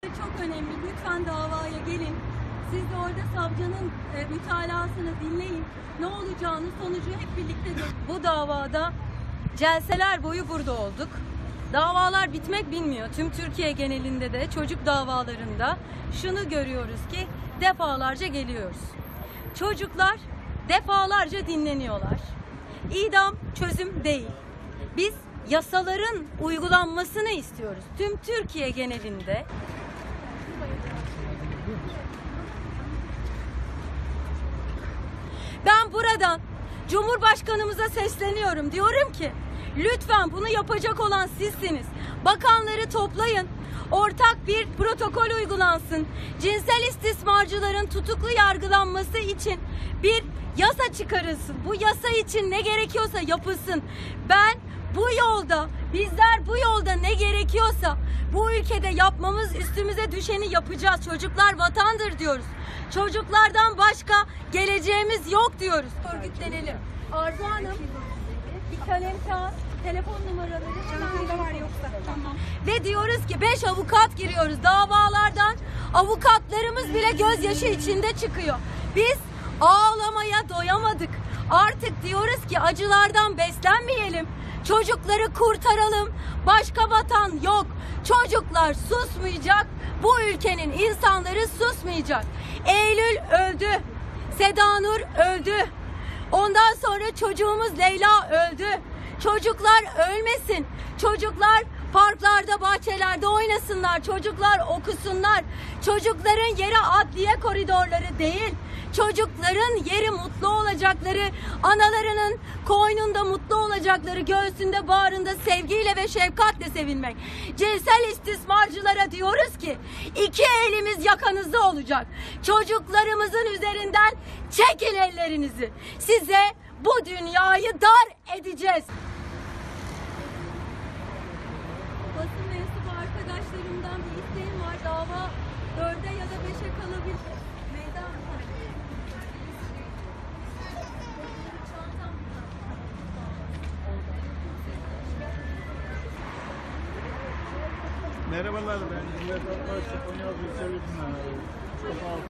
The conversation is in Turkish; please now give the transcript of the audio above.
Çok önemli. Lütfen davaya gelin. Siz de orada savcının mütalasını dinleyin. Ne olacağını, sonucu hep birlikte görün. Bu davada celseler boyu burada olduk. Davalar bitmek bilmiyor. Tüm Türkiye genelinde de çocuk davalarında şunu görüyoruz ki defalarca geliyoruz. Çocuklar defalarca dinleniyorlar. İdam çözüm değil. Biz yasaların uygulanmasını istiyoruz. Tüm Türkiye genelinde. Ben buradan Cumhurbaşkanımıza sesleniyorum. Diyorum ki lütfen bunu yapacak olan sizsiniz. Bakanları toplayın. Ortak bir protokol uygulansın. Cinsel istismarcıların tutuklu yargılanması için bir yasa çıkarılsın. Bu yasa için ne gerekiyorsa yapılsın. Ben bu yolda, bizler bu yolda ne gerekiyorsa bu ülkede yapmamız, üstümüze düşeni yapacağız. Çocuklar vatandır diyoruz. Çocuklardan başka geleceğimiz yok diyoruz. Örgütlenelim. Arzu Hanım, bir kalem kağıt, telefon numaraları var yoksa. Tamam. Ve diyoruz ki 5 avukat giriyoruz. Davalardan avukatlarımız bile gözyaşı içinde çıkıyor. Biz ağlamaya doyamadık. Artık diyoruz ki acılardan beslenmeyelim. Çocukları kurtaralım. Başka vatan yok. Çocuklar susmayacak. Bu ülkenin insanları susmayacak. Eylül öldü. Seda Nur öldü. Ondan sonra çocuğumuz Leyla öldü. Çocuklar ölmesin. Çocuklar parklarda, bahçelerde oynasınlar. Çocuklar okusunlar. Çocukların yeri adliye koridorları değil. Çocukların yeri mutlu olacakları, analarının koynunda mutlu olacakları, göğsünde, bağrında sevgiyle ve şefkatle sevilmek. Cinsel istismarcılara diyoruz ki 2 elimiz yakanızda olacak. Çocuklarımızın üzerinden çekin ellerinizi. Size bu dünyayı dar edeceğiz. Basın mensubu arkadaşlarımdan bir isteğim var. Dava 4'e ya da 5'e kalabilir. Meydan. Merhabalar, ben Cumhuriyet Halk Partisi Konya Büyükşehir Belediye'sinden.